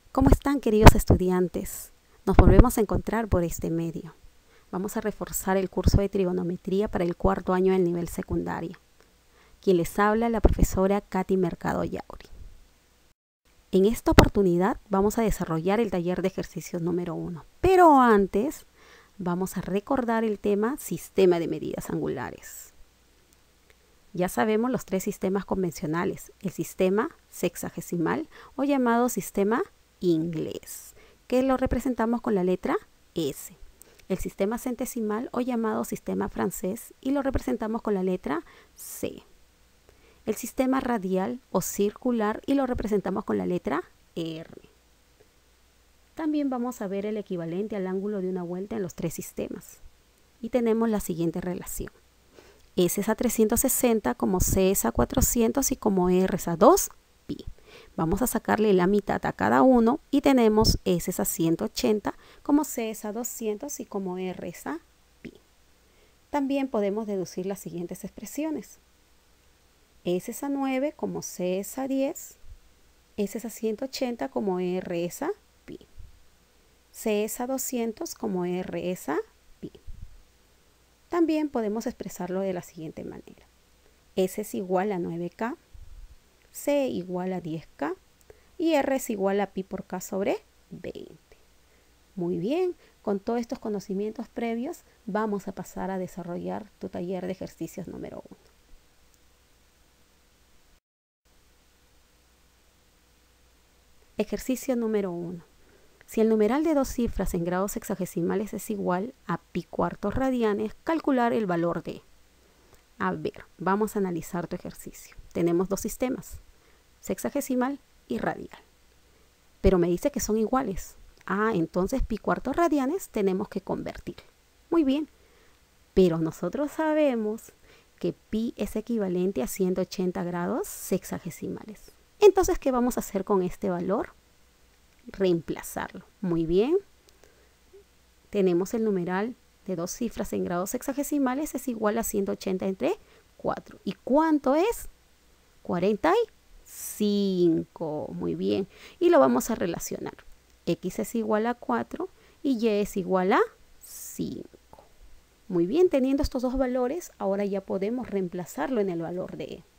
¿Cómo están, queridos estudiantes? Nos volvemos a encontrar por este medio. Vamos a reforzar el curso de trigonometría para el cuarto año del nivel secundario. Quien les habla, la profesora Katy Mercado Yauri. En esta oportunidad vamos a desarrollar el taller de ejercicios número 1. Pero antes vamos a recordar el tema sistema de medidas angulares. Ya sabemos los tres sistemas convencionales: el sistema sexagesimal o llamado sistema inglés, que lo representamos con la letra S. El sistema centesimal o llamado sistema francés y lo representamos con la letra C. El sistema radial o circular y lo representamos con la letra R. También vamos a ver el equivalente al ángulo de una vuelta en los tres sistemas. Y tenemos la siguiente relación. S es a 360, como C es a 400 y como R es a 2pi. Vamos a sacarle la mitad a cada uno y tenemos S es a 180, como C es a 200 y como R es a pi. También podemos deducir las siguientes expresiones. S es a 9, como C es a 10. S es a 180, como R es a pi. C es a 200, como R es a pi. También podemos expresarlo de la siguiente manera. S es igual a 9K, C igual a 10K y R es igual a pi por K sobre 20. Muy bien, con todos estos conocimientos previos vamos a pasar a desarrollar tu taller de ejercicios número 1. Ejercicio número 1. Si el numeral de dos cifras en grados sexagesimales es igual a pi cuartos radianes, calcular el valor de. A ver, vamos a analizar tu ejercicio. Tenemos dos sistemas, sexagesimal y radial. Pero me dice que son iguales. Entonces pi cuartos radianes tenemos que convertir. Muy bien, pero nosotros sabemos que pi es equivalente a 180 grados sexagesimales. Entonces, ¿qué vamos a hacer con este valor? Reemplazarlo. Muy bien. Tenemos el numeral de dos cifras en grados sexagesimales es igual a 180 entre 4. ¿Y cuánto es? 45. Muy bien. Y lo vamos a relacionar. X es igual a 4 y Y es igual a 5. Muy bien, teniendo estos dos valores, ahora ya podemos reemplazarlo en el valor de E.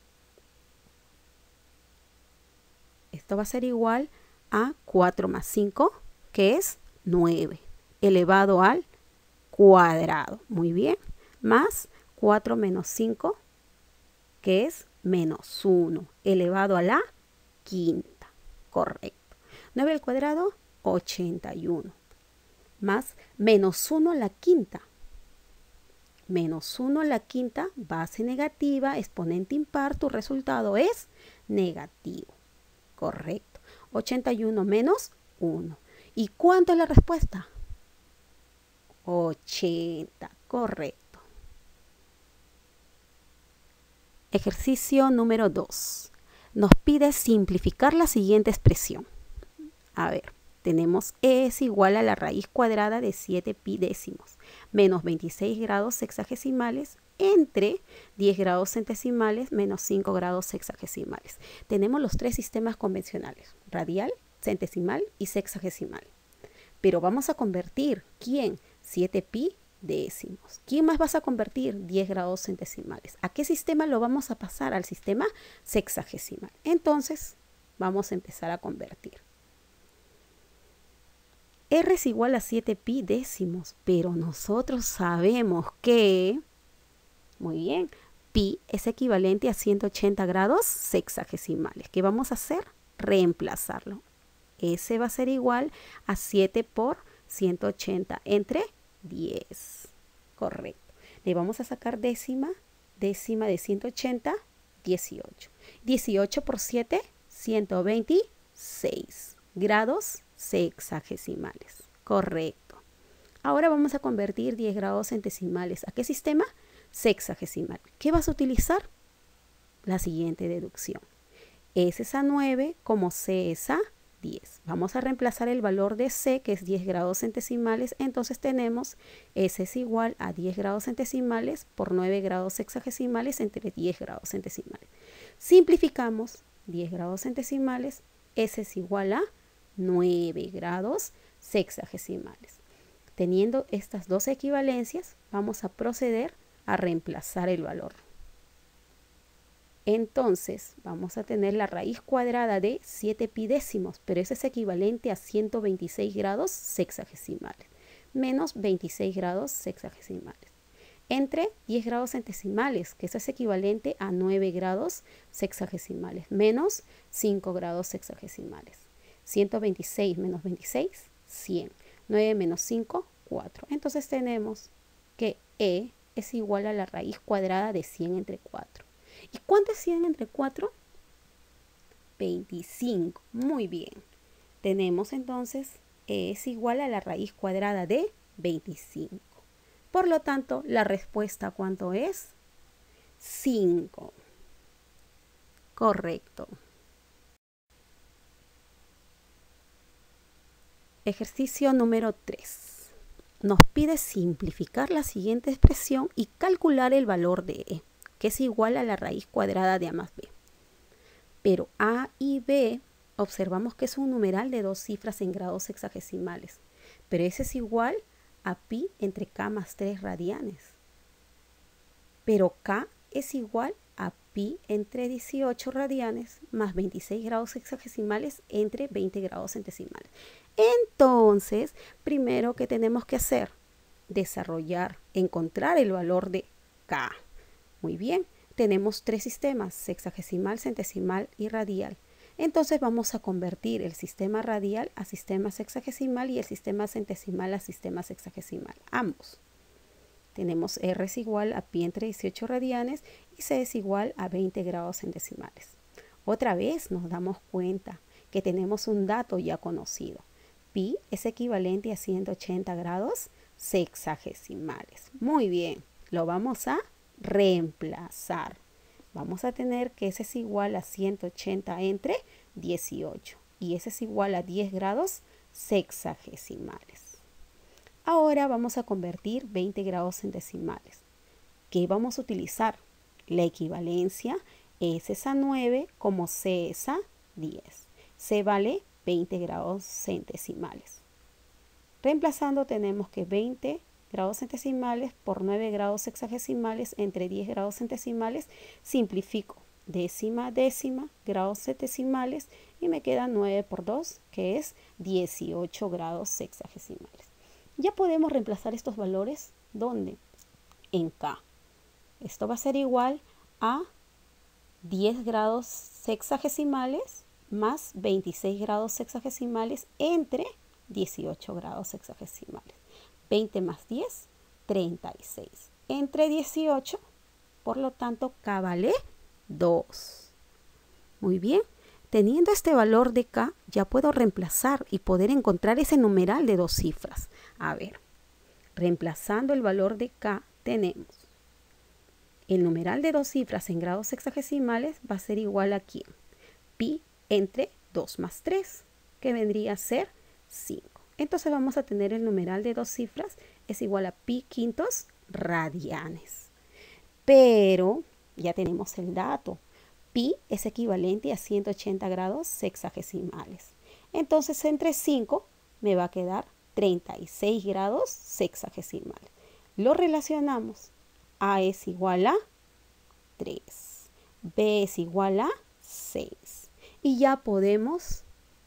Esto va a ser igual a 4 más 5, que es 9, elevado al cuadrado. Muy bien. Más 4 menos 5, que es menos 1, elevado a la quinta. Correcto. 9 al cuadrado, 81. Más menos 1 a la quinta. Menos 1 a la quinta, base negativa, exponente impar, tu resultado es negativo. Correcto. 81 menos 1. ¿Y cuánto es la respuesta? 80. Correcto. Ejercicio número 2. Nos pide simplificar la siguiente expresión. A ver, tenemos E es igual a la raíz cuadrada de 7 pi décimos menos 26 grados sexagesimales entre 10 grados centesimales menos 5 grados sexagesimales. Tenemos los tres sistemas convencionales: radial, centesimal y sexagesimal. Pero vamos a convertir, ¿quién? 7 pi décimos. ¿Quién más vas a convertir? 10 grados centesimales. ¿A qué sistema lo vamos a pasar? Al sistema sexagesimal. Entonces, vamos a empezar a convertir. R es igual a 7 pi décimos, pero nosotros sabemos que, muy bien, pi es equivalente a 180 grados sexagesimales. ¿Qué vamos a hacer? Reemplazarlo. S va a ser igual a 7 por 180 entre 10. Correcto. Le vamos a sacar décima de 180, 18. 18 por 7, 126 grados sexagesimales. Correcto. Ahora vamos a convertir 10 grados centesimales. ¿A qué sistema? Sexagesimal. ¿Qué vas a utilizar? La siguiente deducción. S es a 9, como C es a 10. Vamos a reemplazar el valor de C, que es 10 grados centesimales. Entonces tenemos S es igual a 10 grados centesimales por 9 grados sexagesimales entre 10 grados centesimales. Simplificamos 10 grados centesimales. S es igual a 9 grados sexagesimales. Teniendo estas dos equivalencias, vamos a proceder a reemplazar el valor. Entonces, vamos a tener la raíz cuadrada de 7 pi décimos, pero eso es equivalente a 126 grados sexagesimales, menos 26 grados sexagesimales, entre 10 grados centesimales, que eso es equivalente a 9 grados sexagesimales, menos 5 grados sexagesimales. 126 menos 26, 100. 9 menos 5, 4. Entonces tenemos que E es igual a la raíz cuadrada de 100 entre 4. ¿Y cuánto es 100 entre 4? 25. Muy bien. Tenemos entonces E es igual a la raíz cuadrada de 25. Por lo tanto, la respuesta ¿cuánto es? 5. Correcto. Ejercicio número 3. Nos pide simplificar la siguiente expresión y calcular el valor de E, que es igual a la raíz cuadrada de A más B. Pero A y B observamos que es un numeral de dos cifras en grados sexagesimales, pero ese es igual a pi entre K más 3 radianes. Pero K es igual a pi entre 18 radianes más 26 grados sexagesimales entre 20 grados centesimales. Entonces, primero, ¿qué tenemos que hacer? Encontrar el valor de K. Muy bien, tenemos tres sistemas, sexagesimal, centesimal y radial. Entonces vamos a convertir el sistema radial a sistema sexagesimal y el sistema centesimal a sistema sexagesimal, ambos. Tenemos R es igual a pi entre 18 radianes y C es igual a 20 grados centesimales. Otra vez nos damos cuenta que tenemos un dato ya conocido. Pi es equivalente a 180 grados sexagesimales. Muy bien, lo vamos a reemplazar. Vamos a tener que ese es igual a 180 entre 18 y ese es igual a 10 grados sexagesimales. Ahora vamos a convertir 20 grados centesimales. ¿Qué vamos a utilizar? La equivalencia S es a 9 como C es a 10. C vale 20 grados centesimales. Reemplazando tenemos que 20 grados centesimales por 9 grados sexagesimales entre 10 grados centesimales. Simplifico. Décima, décima, grados centesimales y me queda 9 por 2, que es 18 grados sexagesimales. Ya podemos reemplazar estos valores, ¿dónde? En K. Esto va a ser igual a 10 grados sexagesimales más 26 grados sexagesimales entre 18 grados sexagesimales. 20 más 10, 36. Entre 18, por lo tanto, K vale 2. Muy bien. Teniendo este valor de K, ya puedo reemplazar y poder encontrar ese numeral de dos cifras. A ver, reemplazando el valor de K, tenemos el numeral de dos cifras en grados sexagesimales va a ser igual a ¿quién? Pi entre 2 más 3, que vendría a ser 5. Entonces vamos a tener el numeral de dos cifras es igual a pi quintos radianes. Pero ya tenemos el dato. Pi es equivalente a 180 grados sexagesimales. Entonces entre 5 me va a quedar 36 grados sexagesimales. Lo relacionamos. A es igual a 3. B es igual a 6. Y ya podemos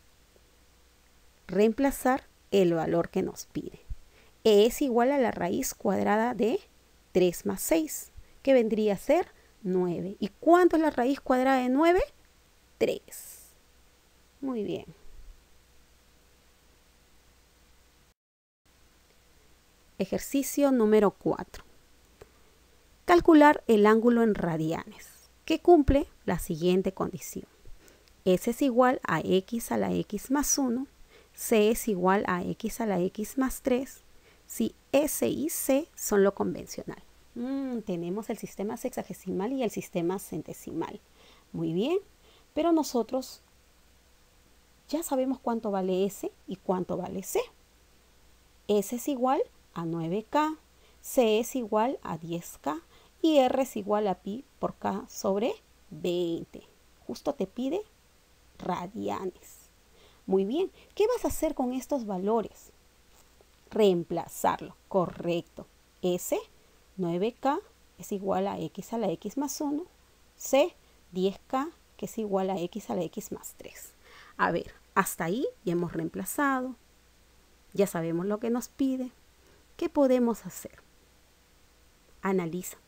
reemplazar el valor que nos pide. E es igual a la raíz cuadrada de 3 más 6, que vendría a ser 9. ¿Y cuánto es la raíz cuadrada de 9? 3. Muy bien. Ejercicio número 4. Calcular el ángulo en radianes, que cumple la siguiente condición. S es igual a x a la x más 1. C es igual a x a la x más 3. Si S y C son lo convencional. Tenemos el sistema sexagesimal y el sistema centesimal. Muy bien, pero nosotros ya sabemos cuánto vale S y cuánto vale C. S es igual a 9K, C es igual a 10K y R es igual a pi por K sobre 20. Justo te pide radianes. Muy bien. ¿Qué vas a hacer con estos valores? Reemplazarlo. Correcto. S, 9K es igual a X a la X más 1. C, 10K, que es igual a X a la X más 3. A ver, hasta ahí ya hemos reemplazado. Ya sabemos lo que nos pide. ¿Qué podemos hacer? Analiza.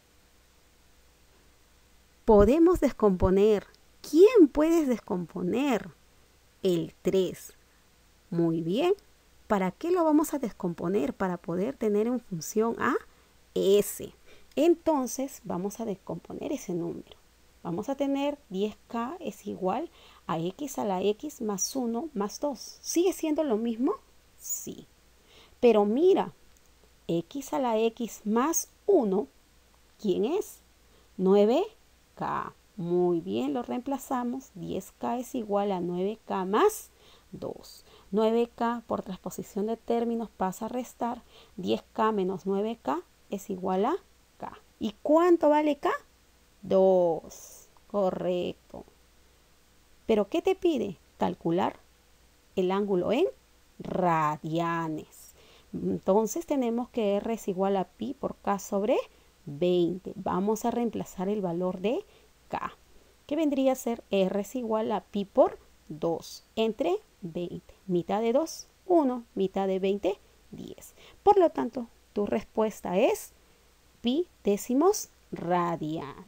Podemos descomponer. ¿Quién puedes descomponer? El 3. Muy bien. ¿Para qué lo vamos a descomponer? Para poder tener en función a S. Entonces vamos a descomponer ese número. Vamos a tener 10K es igual a X a la X más 1 más 2. ¿Sigue siendo lo mismo? Sí. Pero mira, X a la X más 1, ¿quién es? 9K. Muy bien, lo reemplazamos. 10K es igual a 9K más 2. 9K por transposición de términos pasa a restar. 10K menos 9K es igual a K. ¿Y cuánto vale K? 2. Correcto. ¿Pero qué te pide? Calcular el ángulo en radianes. Entonces tenemos que R es igual a pi por K sobre 20. Vamos a reemplazar el valor de K, que vendría a ser R es igual a pi por 2 entre 20. Mitad de 2, 1. Mitad de 20, 10. Por lo tanto, tu respuesta es pi décimos radianes.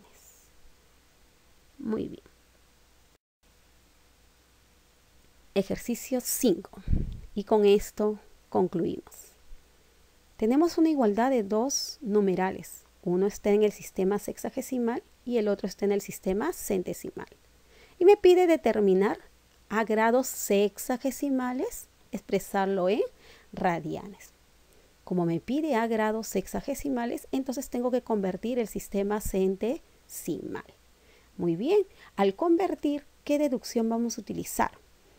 Muy bien. Ejercicio 5. Y con esto concluimos. Tenemos una igualdad de dos numerales. Uno está en el sistema sexagesimal y el otro está en el sistema centesimal. Y me pide determinar a grados sexagesimales, expresarlo en radianes. Como me pide a grados sexagesimales, entonces tengo que convertir el sistema centesimal. Muy bien, al convertir, ¿qué deducción vamos a utilizar?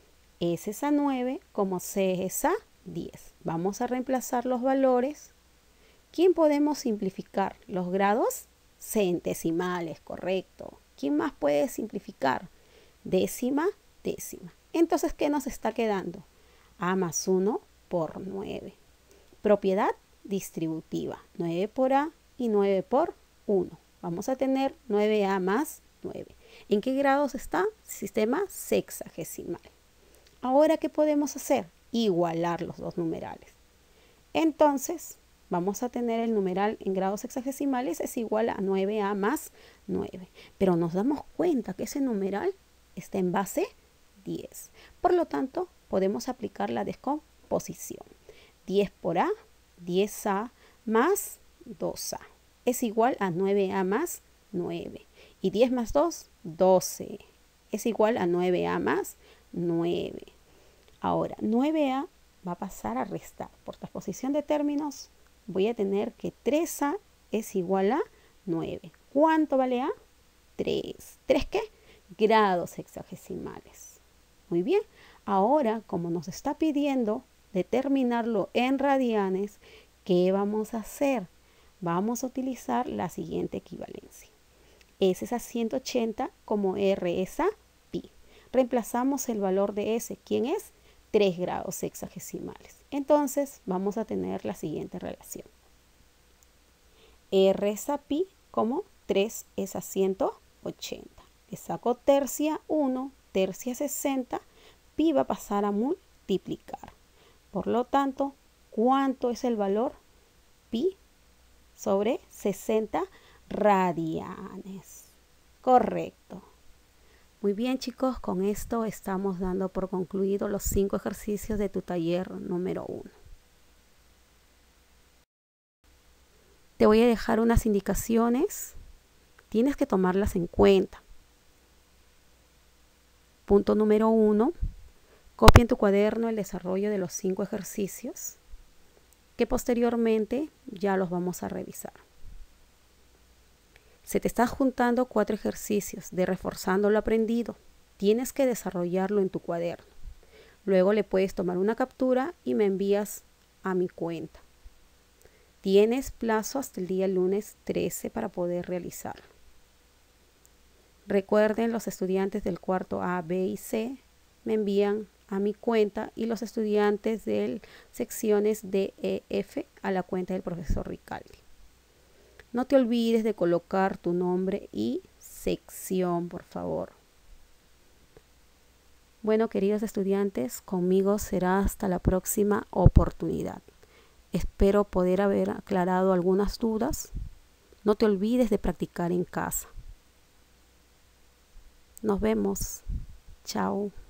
S es a 9 como C es a 10. Vamos a reemplazar los valores. ¿Quién podemos simplificar? Los grados centesimales, correcto. ¿Quién más puede simplificar? Décima, décima. Entonces, ¿qué nos está quedando? A más 1 por 9. Propiedad distributiva. 9 por A y 9 por 1. Vamos a tener 9A más 9. ¿En qué grados está? Sistema sexagesimal. Ahora, ¿qué podemos hacer? Igualar los dos numerales. Entonces, vamos a tener el numeral en grados sexagesimales es igual a 9A más 9. Pero nos damos cuenta que ese numeral está en base 10. Por lo tanto, podemos aplicar la descomposición. 10 por A, 10A más 2A. Es igual a 9A más 9. Y 10 más 2, 12. Es igual a 9A más 9. Ahora, 9A va a pasar a restar. Por transposición de términos, voy a tener que 3A es igual a 9. ¿Cuánto vale A? 3. ¿3 qué? Grados sexagesimales. Muy bien. Ahora, como nos está pidiendo determinarlo en radianes, ¿qué vamos a hacer? Vamos a utilizar la siguiente equivalencia. S es a 180 como R es a pi. Reemplazamos el valor de S. ¿Quién es? 3 grados sexagesimales. Entonces vamos a tener la siguiente relación. R es a pi como 3 es a 180. Le saco tercia 1, tercia 60. Pi va a pasar a multiplicar. Por lo tanto, ¿cuánto es el valor? Pi sobre 60 radianes. Correcto. Muy bien, chicos, con esto estamos dando por concluido los 5 ejercicios de tu taller número 1. Te voy a dejar unas indicaciones. Tienes que tomarlas en cuenta. Punto número 1. Copia en tu cuaderno el desarrollo de los 5 ejercicios, que posteriormente ya los vamos a revisar. Se te están juntando 4 ejercicios de reforzando lo aprendido. Tienes que desarrollarlo en tu cuaderno. Luego le puedes tomar una captura y me envías a mi cuenta. Tienes plazo hasta el día lunes 13 para poder realizarlo. Recuerden, los estudiantes del cuarto A, B y C me envían a mi cuenta y los estudiantes de secciones D, E, F a la cuenta del profesor Ricaldi. No te olvides de colocar tu nombre y sección, por favor. Bueno, queridos estudiantes, conmigo será hasta la próxima oportunidad. Espero poder haber aclarado algunas dudas. No te olvides de practicar en casa. Nos vemos. Chao.